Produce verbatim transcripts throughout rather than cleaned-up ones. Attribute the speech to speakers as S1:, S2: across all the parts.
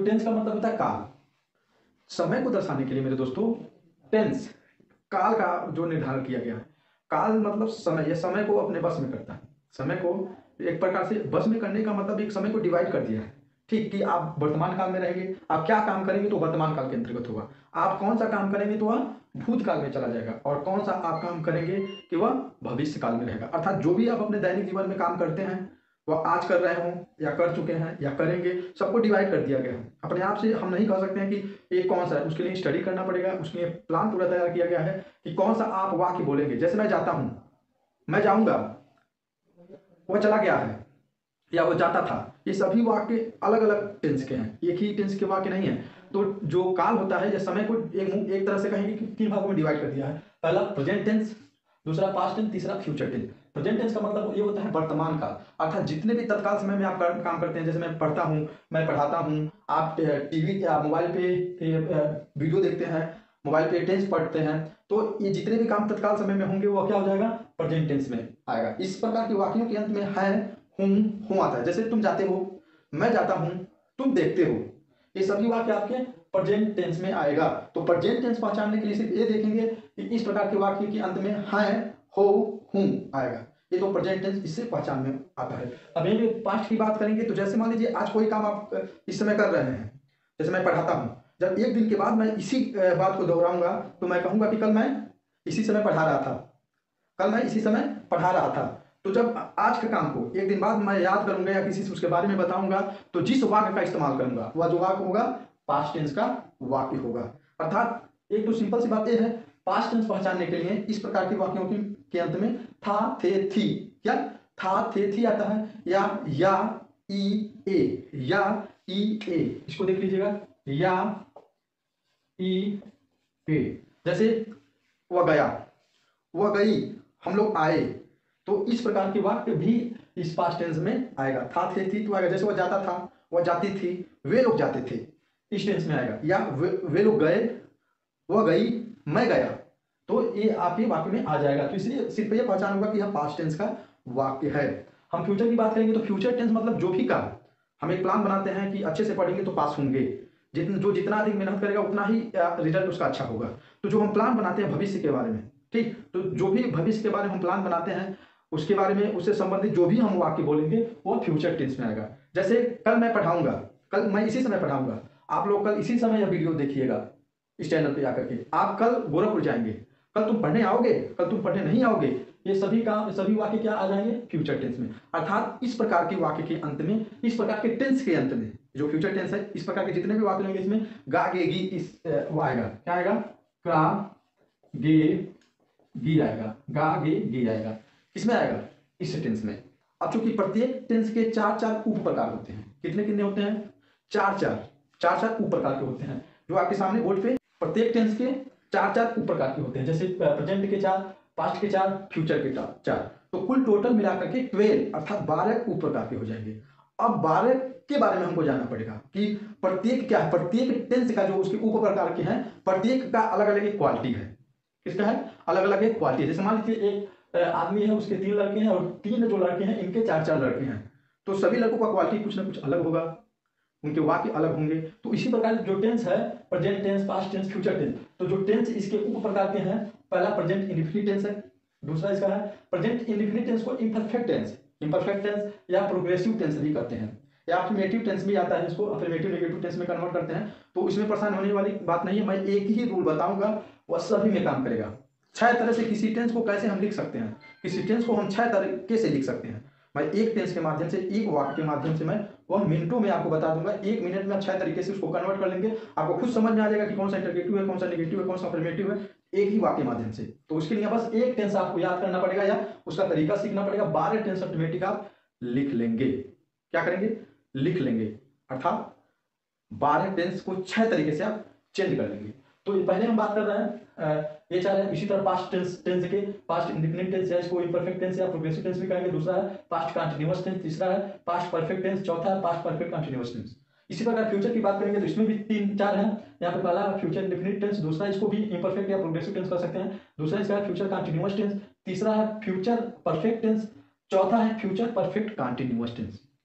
S1: Tense का मतलब होता है काल। समय को दर्शाने के लिए मेरे दोस्तों टेंस काल का जो निर्धारण किया गया है। काल मतलब समय, यह समय को अपने वश में करता है। समय को एक प्रकार से वश में करने का मतलब एक समय को डिवाइड कर दिया है, ठीक, कि आप वर्तमान काल में रहेंगे, आप क्या काम करेंगे तो वर्तमान काल के अंतर्गत होगा, आप कौन सा काम करेंगे तो वह भूतकाल में चला जाएगा, और कौन सा आप काम करेंगे कि वह भविष्य काल में रहेगा। अर्थात जो भी आप अपने दैनिक जीवन में काम करते हैं वह आज कर रहे हों या कर चुके हैं या करेंगे, सबको डिवाइड कर दिया गया है। अपने आप से हम नहीं कह सकते हैं कि ये कौन सा है, उसके लिए स्टडी करना पड़ेगा, उसके लिए प्लान पूरा तैयार किया गया है कि कौन सा आप वाक्य बोलेंगे। जैसे मैं जाता हूं, मैं जाऊंगा, वह चला गया है या वो जाता था, ये सभी वाक्य अलग अलग टेंस के हैं, एक ही टेंस के वाक्य नहीं है। तो जो काल होता है, यह समय को एक एक तरह से कहेंगे कि तीन भागों में डिवाइड कर दिया है। पहला प्रेजेंट टेंस, दूसरा पास्ट टेंस, तीसरा फ्यूचर टेंस। प्रेजेंट टेंस का मतलब ये होता है वर्तमान काल, अर्थात जितने भी तत्काल समय में आप काम करते हैं, जैसे मैं पढ़ता हूँ, मैं पढ़ाता हूँ, आप टीवी या मोबाइल पे वीडियो देखते हैं, मोबाइल पे टेंस पढ़ते हैं, तो ये जितने भी काम तत्काल समय में होंगे वो क्या हो जाएगा, प्रेजेंट टेंस में आएगा। इस प्रकार के वाक्यों के अंत में है, हूं, हूं आता है। जैसे तुम जाते हो, मैं जाता हूं, तुम देखते हो, ये सभी वाक्य आपके प्रेजेंट टेंस में आएगा। तो प्रेजेंट टेंस पहचानने के लिए सिर्फ ये देखेंगे कि इस प्रकार के वाक्य के अंत में है, हो, हूं आएगा, ये तो प्रेजेंट टेंस इससे पहचान में आता है। अब यही पास्ट की बात करेंगे तो जैसे मान लीजिए आज कोई काम आप इस समय कर रहे हैं, जैसे मैं पढ़ाता हूं, जब एक दिन के बाद मैं इसी बात को दोहराऊंगा तो मैं कहूंगा कि कल मैं इसी समय पढ़ा रहा था, कल मैं इसी समय पढ़ा रहा था। तो जब आज के काम को एक दिन बाद मैं याद करूंगा या किसी से उसके बारे में बताऊंगा, तो जिस वाक्य का इस्तेमाल करूंगा वह जो वाक्य होगा पास्ट टेंस का वाक्य होगा। अर्थात एक तो सिंपल सी बात यह है, पास्ट टेंस पहचानने के लिए इस प्रकार के वाक्यों की के अंत में था, थे, थी, क्या था, थे, थी आता है, या या, ई, ए, या, ई, ए, इसको देख लीजिएगा, या, ई, ए। जैसे वह गया, वह गई, हम लोग आए, तो इस प्रकार के वाक्य भी इस पास्ट टेंस में आएगा। था, थे, थी तो आएगा। जैसे वह जाता था, वह जाती थी, वे लोग जाते थे, इस टेंस में आएगा। या वे, वे लोग गए, वह गई, मैं गया, तो ये आपके वाक्य में आ जाएगा। तो इसलिए सिर्फ ये पहचान होगा कि यह पास्ट टेंस का वाक्य है। हम फ्यूचर की बात करेंगे तो फ्यूचर टेंस मतलब जो भी काम हम एक प्लान बनाते हैं कि अच्छे से पढ़ेंगे तो पास होंगे, जितना जो जितना अधिक मेहनत करेगा उतना ही रिजल्ट उसका अच्छा होगा। तो जो हम प्लान बनाते हैं भविष्य के बारे में, ठीक, तो जो भी भविष्य के बारे में हम प्लान बनाते हैं उसके बारे में, उससे संबंधित जो भी हम वाक्य बोलेंगे वो फ्यूचर टेंस में आएगा। जैसे कल मैं पढ़ाऊंगा, कल मैं इसी समय पढ़ाऊंगा, आप लोग कल इसी समय यह वीडियो देखिएगा इस चैनल पे आकर के। आप कल गोरखपुर जाएंगे, कल तुम पढ़ने आओगे, कल तुम पढ़ने नहीं आओगे, ये सभी काम सभी वाक्य क्या आ जाएंगे, फ्यूचर टेंस में। अर्थात इस प्रकार के वाक्य के अंत में, इस प्रकार के टेंस के अंत में जो फ्यूचर टेंस है, इस प्रकार के जितने भी वाक्य होंगे इसमें गा, गे, गी, इस वो आएगा, क्या आएगा, गा, गे, गी आएगा, गा, गे, गी आएगा। किसमें आएगा, इस टेंस में। अब चूंकि प्रत्येक टेंस के चार चार उप प्रकार होते हैं, कितने कितने होते हैं, चार चार चार चार उप प्रकार के होते हैं, जो आपके सामने बोर्ड पे प्रत्येक टेंस के चार चार उप प्रकार के होते हैं। जैसे प्रेजेंट के चार, पास्ट के चार, फ्यूचर के चार, तो कुल टोटल मिलाकर के ट्वेल्व अर्थात बारह उप प्रकार के हो जाएंगे। अब बारह के बारे में हमको जानना पड़ेगा कि प्रत्येक क्या है, प्रत्येक टेंस का जो उसके उप प्रकार के हैं, प्रत्येक का अलग अलग एक क्वालिटी है। किसका है, अलग अलग एक क्वालिटी है। जैसे मान लीजिए एक आदमी है, उसके तीन लड़के हैं और तीन जो लड़के हैं इनके चार चार लड़के हैं, तो सभी लड़कों का क्वालिटी कुछ ना कुछ अलग होगा, उनके वाक्य अलग होंगे। तो इसी प्रकार जो टेंस है, present tense, past tense, future tense, तो जो टेंस इसके उप प्रकार के हैं, पहला प्रेजेंट इंडेफिनिट टेंस है, दूसरा इसका है प्रेजेंट इंडेफिनिट टेंस को इम्परफेक्ट टेंस, इम्परफेक्ट टेंस या प्रोग्रेसिव टेंस भी कहते हैं, या अफर्मेटिव टेंस भी आता है, इसको अफर्मेटिव नेगेटिव टेंस में कन्वर्ट करते हैं। तो इसमें परेशान होने वाली बात नहीं है, मैं एक ही रूल बताऊंगा, वह सभी में काम करेगा। छह तरह से किसी टेंस को कैसे हम लिख सकते हैं, किसी टेंस को हम छह तरीके से लिख सकते हैं, मैं एक टेंस के माध्यम से, एक वाक्य के माध्यम से मैं वह मिनटों में आपको बता दूंगा। एक मिनट में छह तरीके से उसको कन्वर्ट कर लेंगे, आपको खुद समझ में आ जाएगा कि कौन सा इंटरगेटिव है, कौन सा नेगेटिव है, कौन सा अफर्मेटिव है, एक ही वाक्य के माध्यम से। तो उसके लिए बस एक टेंस आपको याद करना पड़ेगा या उसका तरीका सीखना पड़ेगा। बारह टेंस ऑटोमेटिक आप लिख लेंगे। क्या करेंगे, लिख लेंगे, अर्थात बारह टेंस को छह तरीके से आप चेंज कर लेंगे। तो पहले हम बात कर रहे हैं ये चाह रहे हैं, इसी तरह पास्ट टेंस टेंस के पास्ट इंडेफिनिट टेंस या इसको इम्परफेक्ट टेंस या प्रोग्रेसिव टेंस भी कहेंगे। दूसरा है पास्ट कंटीन्यूअस टेंस, तीसरा है पास्ट परफेक्ट टेंस, चौथा है पास्ट परफेक्ट कंटीन्यूअस टेंस। इसी प्रकार फ्यूचर की बात करेंगे तो इसमें भी तीन चार हैं। यहाँ पे पहला फ्यूचर इंडेफिनिट टेंस, दूसरा इसको भी इम्परफेक्ट या प्रोग्रेसिव टेंस कर सकते हैं, दूसरा इसका है फ्यूचर कंटीन्यूअस टेंस, तीसरा है फ्यूचर परफेक्ट टेंस, चौथा है फ्यूचर परफेक्ट कंटीन्यूअस टेंस।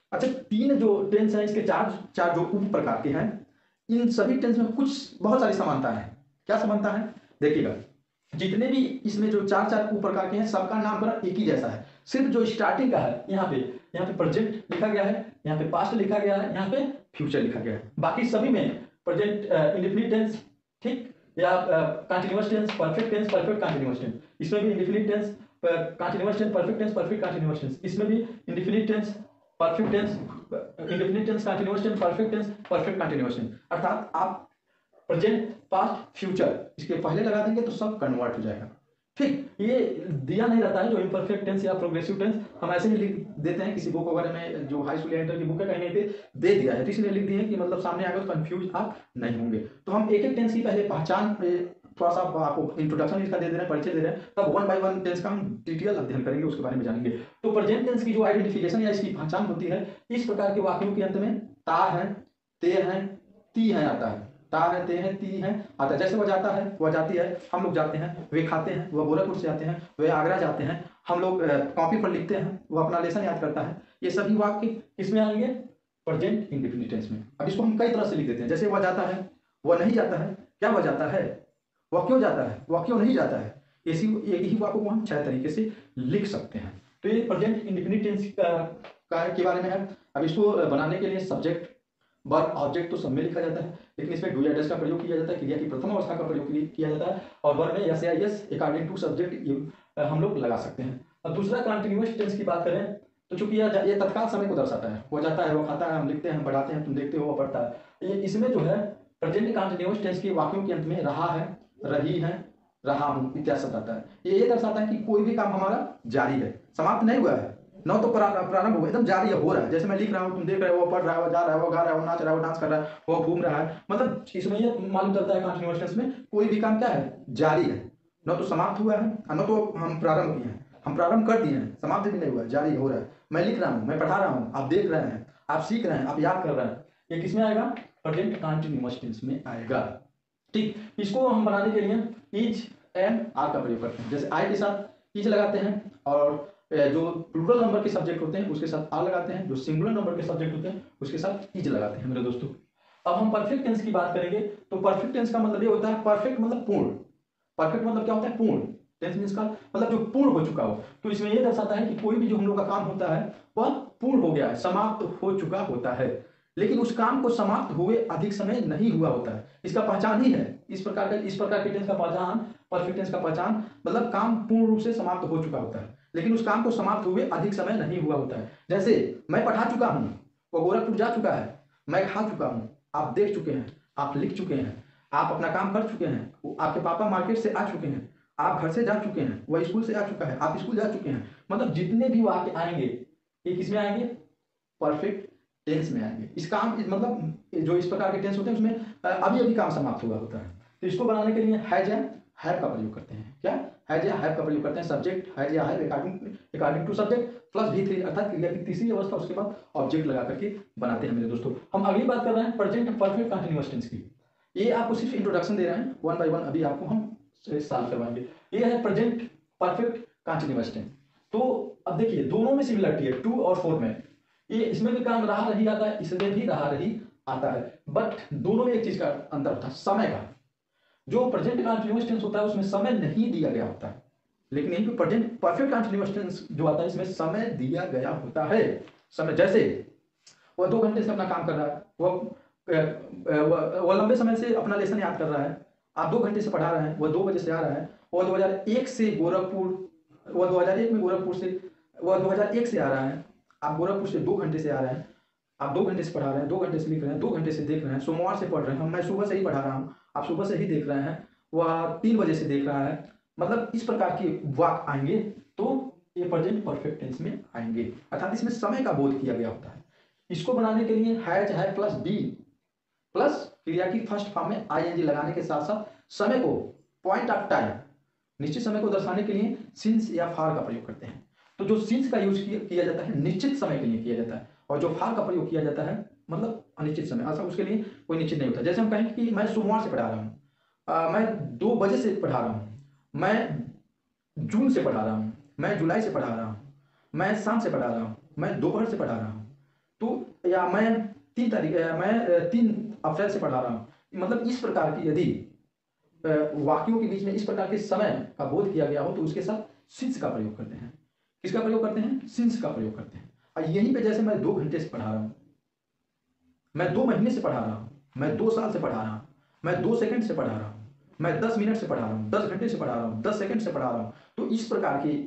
S1: अच्छा, तीन जो टेंस हैं इसके चार चार जो उप प्रकार के हैं, इन सभी टेंस में कुछ बहुत सारी समानता है। क्या समानता है देखिएगा, जितने भी इसमें जो चार चार उप प्रकार के हैं सबका नाम पर एक ही जैसा है। सिर्फ जो स्टार्टिंग का है यहाँ पे यहाँ पे प्रेजेंट लिखा गया है, यहाँ पे पास्ट लिखा गया है, यहाँ पे फ्यूचर लिखा गया है। बाकी सभी में प्रेजेंट इंडेफिनिट टेंस, ठीक, या continuous tense, perfect tense, perfect continuous tense, इसमें भी indefinite tense, continuous tense, perfect tense, perfect continuous tense, इसमें भी indefinite tense, perfect tense, indefinite tense, continuous tense, perfect tense, perfect continuous tense. अर्थात आप present, past, future इसके पहले लगा देंगे तो सब कन्वर्ट हो जाएगा। ठीक, ये दिया नहीं रहता है जो इम्परफेक्ट टेंस या प्रोग्रेसिव टेंस, हम ऐसे ही लिख देते हैं किसी बुक वगैरह में, जो हाई स्कूल या इंटर की बुक है कहीं पे दे दिया है तो इसलिए लिख दिए कि मतलब सामने आगे तो कंफ्यूज आप नहीं होंगे। तो हम एक एक टेंस की पहले पहचान थोड़ा सा आपको इंट्रोडक्शन इसका दे दे रहे हैं, परिचय दे रहे हैं, तब वन बाय वन टेंस का हम डिटेल अध्ययन करेंगे, उसके बारे में जानेंगे। तो प्रेजेंट टेंस की जो आइडेंटिफिकेशन या इसकी पहचान होती है, इस प्रकार के वाक्यों के अंत में ता है, ते है, ती है आता है, ता है, ते है, ती है आता है। जैसे वह जाता है, वह जाती है, हम लोग जाते हैं, वे खाते हैं, वह गोरखपुर से आते हैं, वे आगरा जाते हैं, हम लोग कॉपी पर लिखते हैं, वह अपना लेसन याद करता है। ये सभी वाक्य किसमें आएंगे? प्रेजेंट इंडेफिनिट टेंस में। अब इसको हम कई तरह से लिख देते हैं, जैसे वह जाता है, वह नहीं जाता है, क्या वह जाता है, वह क्यों जाता है, वह क्यों नहीं जाता है। इसी एक ही वाक्य को हम छह तरीके से लिख सकते हैं। तो ये प्रेजेंट इंडेफिनिट टेंस का, का के बारे में है। अब इसको बनाने के लिए सब्जेक्ट, वर्ब, ऑब्जेक्ट तो सब में लिखा जाता है, लेकिन इसमें डू या डज का प्रयोग किया जाता है, क्रिया की प्रथम अवस्था का प्रयोग किया जाता है, और वर्ब में यस या यस अकॉर्डिंग टू सब्जेक्ट हम लोग लगा सकते हैं। अब दूसरा कंटीन्यूअस टेंस की बात करें तो चूंकि ये तत्काल समय को दर्शाता है, वो जाता है, वो खाता है, हम लिखते हैं, पढ़ाते हैं, तुम देखते हो, वो पढ़ता है। ये इसमें जो है प्रेजेंट कंटीन्यूअस टेंस के वाक्यों के अंत में रहा है, रही है, रहा हूं इत्यादि शब्द आता है। ये ये दर्शाता है कि कोई भी काम हमारा जारी है, समाप्त नहीं हुआ है, न तो प्रारंभ हुआ, एकदम जारी है, हो रहा है। जैसे मैं लिख रहा हूँ, तुम देख रहे हो, वो पढ़ रहा है, वो जा रहा है, वो गा रहा है, वो नाच रहा है, वो डांस कर रहा है, वो घूम रहा है, मतलब इसमें ये मालूम चलता है कंटीन्यूअस टेंस में कोई भी काम क्या है, जारी है, न तो समाप्त हुआ है, न तो हम प्रारंभ किए हैं, हम प्रारंभ कर दिए हैं, समाप्त भी नहीं हुआ, जारी हो रहा है। मैं लिख रहा हूँ, मैं पढ़ा रहा हूँ, आप देख रहे हैं, आप सीख रहे हैं, आप याद कर रहे हैं, ये किसमें आएगा? प्रेजेंट कंटीन्यूअस टेंस में आएगा। ठीक, इसको हम बनाने के लिए इज एंड आर का प्रयोग करते हैं। जैसे आई के साथ इज लगाते हैं, और जो प्लूरल नंबर के सब्जेक्ट होते हैं उसके साथ आर लगाते हैं, जो सिंगुलर नंबर के सब्जेक्ट होते हैं उसके साथ इज लगाते हैं मेरे दोस्तों। अब हम परफेक्ट टेंस की बात करेंगे तो परफेक्ट टेंस का मतलब ये होता है, परफेक्ट मतलब पूर्ण, परफेक्ट मतलब क्या होता है? पूर्ण। टेंस मींस का मतलब जो पूर्ण हो चुका हो। तो इसमें यह दर्शाता है कि कोई भी जो हम लोग का काम होता है वह पूर्ण हो गया है, समाप्त हो चुका होता है, लेकिन उस काम को समाप्त हुए अधिक समय नहीं हुआ होता है। इसका पहचान ही है इस प्रकार का, इस प्रकार के टेंस का पहचान, परफेक्ट टेंस का पहचान मतलब काम पूर्ण रूप से समाप्त हो चुका होता है, लेकिन उस काम को समाप्त हुए अधिक समय नहीं हुआ होता है। जैसे मैं पढ़ा चुका हूं, वो गोरखपुर जा चुका है, मैं खा चुका हूं, आप देख चुके हैं, आप लिख चुके हैं, आप अपना काम कर चुके हैं, आपके पापा मार्केट से आ चुके हैं, आप घर से जा चुके हैं, वह स्कूल से आ चुका है, आप स्कूल जा चुके हैं। मतलब जितने भी वाक्य आएंगे ये किसमें आएंगे? परफेक्ट टेंस में आएंगे। इस काम मतलब जो इस प्रकार के टेंस होते हैं उसमें अभी अभी काम समाप्त हुआ होता है। तो इसको बनाने के लिए हैज या हैव का प्रयोग करते हैं। क्या? हैज या हैव का प्रयोग करते हैं। सब्जेक्ट हैज या have according according to subject plus भी थ्री, अर्थात क्रिया की तीसरी अवस्था, उसके बाद ऑब्जेक्ट लगा करके बनाते हैं मेरे दोस्तों। हम अगली बात कर रहे हैं प्रेजेंट परफेक्ट कंटीन्यूअस टेंस की। ये आपको सिर्फ इंट्रोडक्शन दे रहे हैं, वन बाय वन अभी आपको हम सॉल्व करवाएंगे। ये है प्रेजेंट परफेक्ट कंटीन्यूअस टेंस। तो अब देखिए दोनों में सिमिलरिटी है, टू और फोर में। ये इसमें भी काम रहा रही आता है, इसमें भी रहा रही आता है, बट दोनों में एक चीज का अंतर होता है, समय का। जो प्रेजेंट कंटीन्यूअस टेंस होता है उसमें समय नहीं दिया गया होता है, लेकिन यहीं पे प्रेजेंट परफेक्ट कंटीन्यूअस टेंस जो आता है इसमें समय दिया गया होता है। समय, जैसे वह दो घंटे से अपना काम कर रहा है, वह वह लंबे समय से अपना लेसन याद कर रहा है, आप दो घंटे से पढ़ा रहे हैं, वह दो बजे से आ रहा है, वह दो हजार एक से गोरखपुर, वह दो हजार एक में गोरखपुर से, वह दो हजार एक से आ रहा है, आप गोरखपुर से दो घंटे से आ रहे हैं, आप दो घंटे से पढ़ा रहे हैं, दो घंटे से लिख रहे हैं, दो घंटे से देख रहे हैं, सोमवार से पढ़ रहे हैं, मैं सुबह से ही पढ़ा रहा हूँ, आप सुबह से ही देख रहे हैं, वह तीन बजे से देख रहा है। मतलब इस प्रकार के वाक्य आएंगे तो ये प्रेजेंट परफेक्ट टेंस में आएंगे, अर्थात इसमें समय का बोध किया गया होता है। इसको बनाने के लिए हैज है प्लस बी प्लस क्रिया की फर्स्ट फॉर्म में आईएनजी लगाने के साथ साथ समय को, पॉइंट ऑफ टाइम, निश्चित समय को दर्शाने के लिए सिंस या फार का प्रयोग करते हैं। तो जो सिंस का यूज किया जाता है निश्चित समय के लिए किया जाता है, और जो फार का प्रयोग किया जाता है मतलब अनिश्चित समय, ऐसा उसके लिए कोई निश्चित नहीं होता। जैसे हम कहेंगे कि मैं सोमवार से पढ़ा रहा हूँ, मैं दो बजे से पढ़ा रहा हूँ, मैं जून से पढ़ा रहा हूँ, मैं जुलाई से पढ़ा रहा हूँ, मैं शाम से पढ़ा रहा हूँ, मैं दोपहर से पढ़ा रहा हूँ, तो या मैं तीन तारीख मैं तीन अप्रैल से पढ़ा रहा हूँ, मतलब इस प्रकार की यदि वाक्यों के बीच में इस प्रकार के समय का बोध किया गया हो तो उसके साथ सिंस का प्रयोग करते हैं। किसका प्रयोग करते हैं? सिंस का प्रयोग करते हैं। और यहीं पे जैसे मैं दो घंटे से पढ़ा रहा हूँ, मैं दो महीने से पढ़ा रहा हूँ, मैं दो साल से पढ़ा रहा हूँ, मैं दो सेकंड से पढ़ा रहा हूँ, मैं दस मिनट से पढ़ा रहा हूँ, दस घंटे से पढ़ा रहा हूँ, दस सेकंड से पढ़ा रहा हूँ, तो इस प्रकार के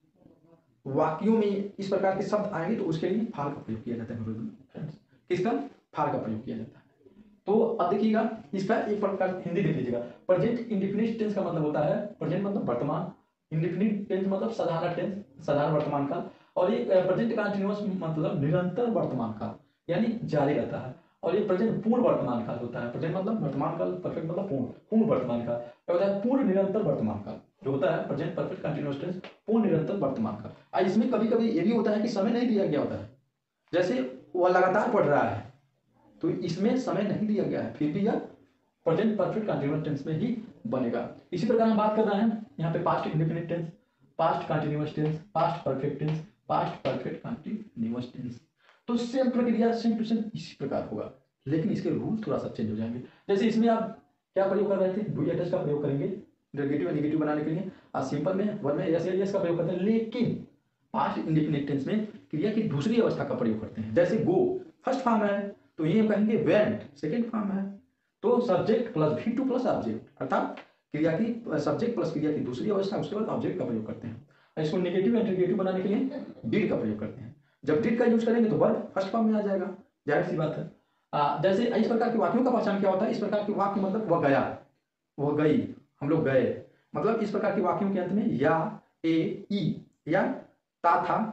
S1: वाक्यों में इस प्रकार के शब्द आएंगे तो उसके लिए फार का प्रयोग किया जाता है फ्रेंड्स। किसका? फार का प्रयोग किया जाता है। तो अब देखिएगा इसका एक प्रकार हिंदी देख लीजिएगा। प्रेजेंट इंडेफिनिट टेंस का मतलब होता है, प्रेजेंट मतलब वर्तमान, इंडेफिनिट टेंस मतलब साधारण टेंस, साधारण वर्तमान काल, और ये प्रेजेंट कंटीन्यूअस मतलब निरंतर वर्तमान काल, यानी जारी रहता है। और ये प्रेजेंट पूर्ण वर्तमान काल होता है। प्रेजेंट मतलब वर्तमान काल, परफेक्ट मतलब पूर्ण, पूर्ण वर्तमान काल, क्या होता है? पूर्ण निरंतर वर्तमान काल जो होता है प्रेजेंट परफेक्ट कंटीन्यूअस टेंस, पूर्ण निरंतर वर्तमान काल। और इसमें कभी कभी ये भी होता है कि समय नहीं दिया गया होता है, जैसे वह लगातार पढ़ रहा है तो इसमें समय नहीं दिया गया है, फिर भी यह प्रेजेंट परफेक्ट कंटीन्यूअस टेंस में ही बनेगा। इसी प्रकार हम बात कर रहे हैं यहाँ पे past indefinite tense, past continuous tense, past perfect tense, past perfect continuous tense. तो सेम प्रक्रिया सेम टू सेम इसी प्रकार होगा, लेकिन इसके रूल थोड़ा सा चेंज हो जाएंगे। जैसे इसमें आप क्या प्रयोग कर रहे थे? डू या डज का प्रयोग करेंगे नेगेटिव और नेगेटिव बनाने के लिए, और सिंपल में वर्ब में यस या यस का प्रयोग करते हैं। लेकिन पास्ट इंडेफिनिट टेंस में क्रिया की दूसरी अवस्था का प्रयोग करते हैं। जैसे गो फर्स्ट फॉर्म है तो ये कहेंगे वेंट सेकेंड फॉर्म है, तो subject plus V two plus object, अर्थात क्रिया की सब्जेक्ट प्लस क्रिया की दूसरी अवस्था, उसके बाद ऑब्जेक्ट का प्रयोग करते हैं। इसको नेगेटिव एंड नेगेटिव बनाने के लिए डिड का प्रयोग करते हैं। जब डिड का यूज करेंगे तो वर्ब फर्स्ट फॉर्म में आ जाएगा, जाहिर सी बात है। आ, जैसे इस प्रकार के वाक्यों का पहचान क्या होता है? इस प्रकार के वाक्य मतलब वह गया, वह गई, हम लोग गए, मतलब इस प्रकार के वाक्यों के अंत में या, ए, ई या ता था,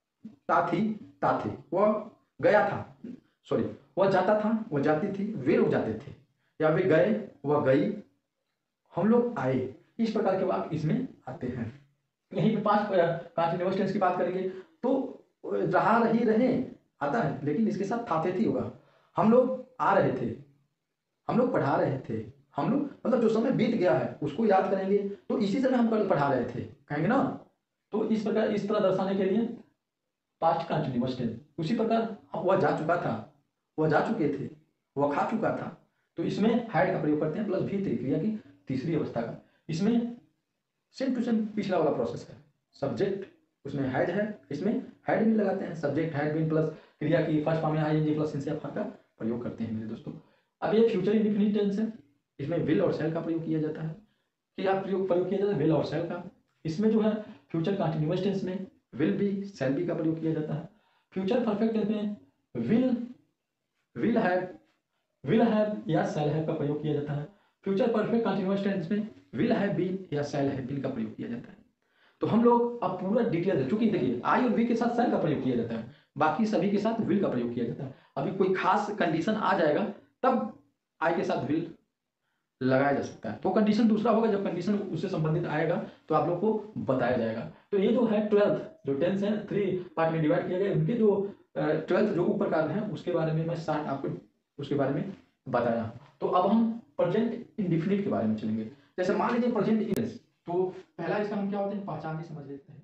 S1: ता थी, ता थे, वह गया था, सॉरी वह जाता था, वह जाती थी, वे लोग जाते थे, या वे गए, वह गई, हम लोग आए। इस प्रकार के वाक्य इसमें आते हैं। यहीं पे पांच कंटीन्यूअस टेंस की बात करेंगे तो रहा, रही, रहे आता है, लेकिन इसके साथ था थे थी होगा। हम लोग आ रहे थे, हम लोग पढ़ा रहे थे, हम लोग मतलब जो समय बीत गया है उसको याद करेंगे तो इसी समय हम कल पढ़ा रहे थे कहेंगे ना। तो इस प्रकार इस तरह दर्शाने के लिए पास्ट कंटीन्यूअस टेंस। उसी प्रकार वह जा चुका था, वह जा चुके थे, वह खा चुका था, तो इसमें हैड का प्रयोग करते हैं प्लस भी क्रिया की तीसरी अवस्था का। इसमें सेम टू सेम पिछला वाला प्रोसेस है। सब्जेक्ट उसमें हैड है, इसमें हैड भी लगाते हैं, सब्जेक्ट हैड बीन प्लस क्रिया की फर्स्ट फॉर्म में आईएनजी प्लस सिंस या फॉर का प्रयोग करते हैं मेरे दोस्तों। अब ये फ्यूचर इंडेफिनिट टेंस है, इसमें विल और शैल का प्रयोग किया जाता है। क्या प्रयोग प्रयोग किया जाता है? विल और शैल का। इसमें जो है फ्यूचर कंटीन्यूअस टेंस में विल भी शैल भी का प्रयोग किया जाता है। फ्यूचर परफेक्ट टेंस में will will have will have या शैल हैव का प्रयोग किया जाता है। फ्यूचर परफेक्ट कंटीन्यूअस टेंस में विल हैव बीन या शैल हैव बीन का प्रयोग किया जाता है। तो हम लोग अब पूरा डिटेल, चूंकि देखिए आई और वी के साथ शैल का प्रयोग किया जाता है, बाकी सभी के साथ विल का प्रयोग किया जाता है। अभी कोई खास कंडीशन आ जाएगा तब आई के साथ विल लगाया जा सकता है, तो कंडीशन दूसरा होगा, जब कंडीशन उससे संबंधित आएगा तो आप लोग को बताया जाएगा। तो ये जो है ट्वेल्थ जो टेंस है थ्री पार्ट में डिवाइड किया गया, उनके जो ट्वेल्थ जो ऊपर कारण है उसके बारे में मैं शार्ट आपको उसके बारे में बताया। तो अब हम प्रेजेंट इंडेफिनिट के बारे में चलेंगे। जैसे मान लीजिए प्रेजेंट इंडेफिनिट, तो पहला इसका हम क्या होते हैं पहचान समझ लेते हैं।